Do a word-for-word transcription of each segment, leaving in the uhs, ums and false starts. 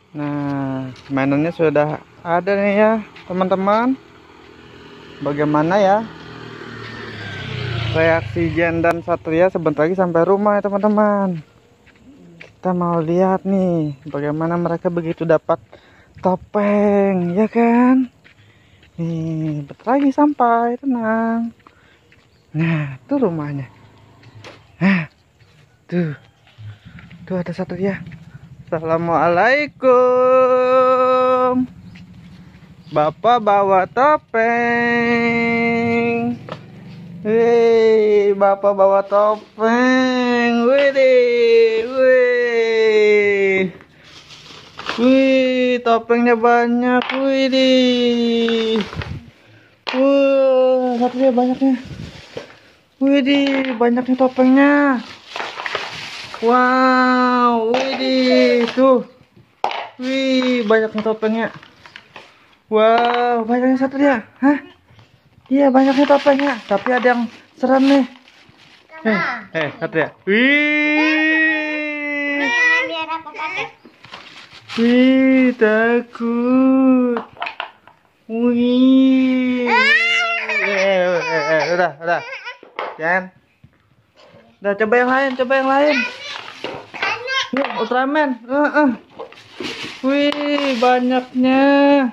Nah, mainannya sudah ada nih ya, teman-teman. Bagaimana ya reaksi Jen dan Satria sebentar lagi sampai rumah ya, teman-teman. Kita mau lihat nih bagaimana mereka begitu dapat topeng, ya kan? Nih, bentar lagi sampai, tenang. Nah, tuh rumahnya. Nah, tuh. Tuh ada Satria. Assalamualaikum. Bapak bawa topeng. Hei, Bapak bawa topeng. Widih, wih. Wih, topengnya banyak. Widih. Wah, Satria banyaknya. Widih, banyaknya topengnya. Wow, widih, tuh. Wih, banyaknya topengnya. Wow, banyaknya Satria. Hah? Iya, banyaknya topengnya. Tapi ada yang serem nih. Eh, eh, Satria. Wih. Wih, takut. Wih. Eh, eh, eh, udah, udah. Jangan. Udah, coba yang lain, coba yang lain. Yuk, Ultraman. Uh, uh. Wih, banyaknya.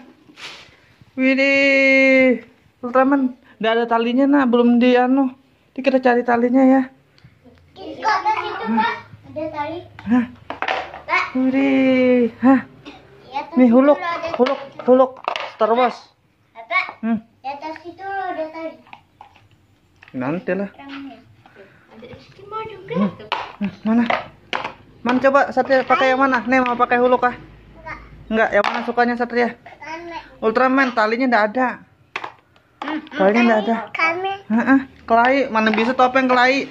Widih, Ultraman. Nggak ada talinya, nak. Belum di anu. Nanti kita cari talinya ya. Kok ada situ, Pak? Ada tali. Hah? Widih. Hah? Ya, Nih, huluk. Huluk, huluk. Star Wars. Bapak, Hmm. di atas situ loh ada tali. Nanti lah. Terangnya. Ada istimewa juga. Hmm. Hmm, mana? Mana coba Satria pakai yang mana? Nih mau pakai huluk kah? Enggak. Enggak, yang mana sukanya Satria? Kami. Ultraman, talinya enggak ada. Talinya enggak ada. Kami. Heeh, kelai, mana bisa topeng kelai?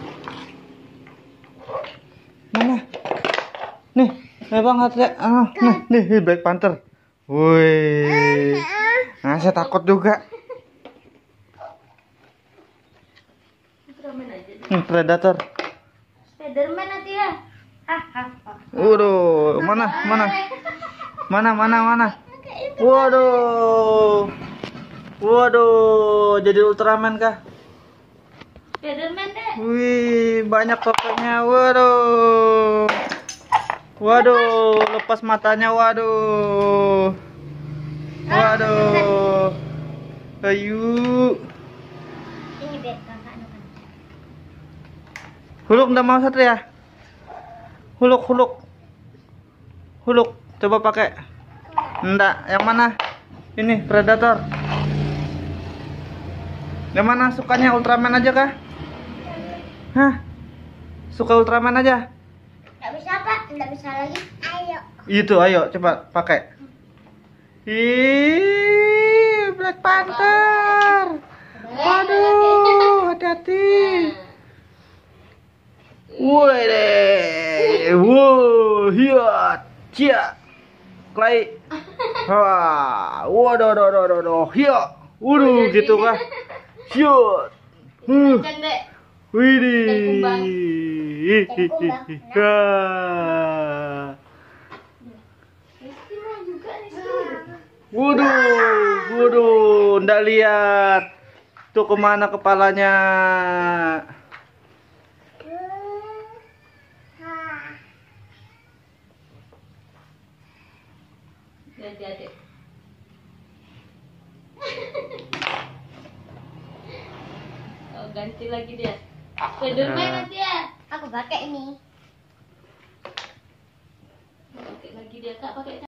Mana? Nih, nih Bang Satria. Ah, nih, nih Black Panther. Wih. Nah, saya takut juga. Hmm, Predator. Spiderman nanti ya. Hahaha. Waduh, mana, mana, mana, mana, mana? Waduh, waduh, jadi Ultraman kah? Spiderman deh. Wih, banyak topengnya. Waduh, waduh, lepas matanya. Waduh, waduh, ayo. Ini biar kakak nukan. Huluk nggak mau Satria? Huluk, huluk, huluk. Coba pakai. Enggak, yang mana? Ini Predator. Yang mana sukanya Ultraman aja kah? Hah? Suka Ultraman aja? Nggak bisa, Pak. Nggak bisa lagi. Ayo. Itu, ayo coba pakai. Ih, Black Panther. Waduh, hati-hati. Woi deh, wow, hiat, cia, klay, wah, waduh, waduh, waduh, waduh, hiat, waduh, gitu kah, hiat, huh, widih, waduh, waduh, ndak lihat, tuh kemana kepalanya. Adik-adik. Oh, ganti lagi dia. Spiderman nanti ya. Aku pakai ini. Pakai lagi dia, Kak, pakai.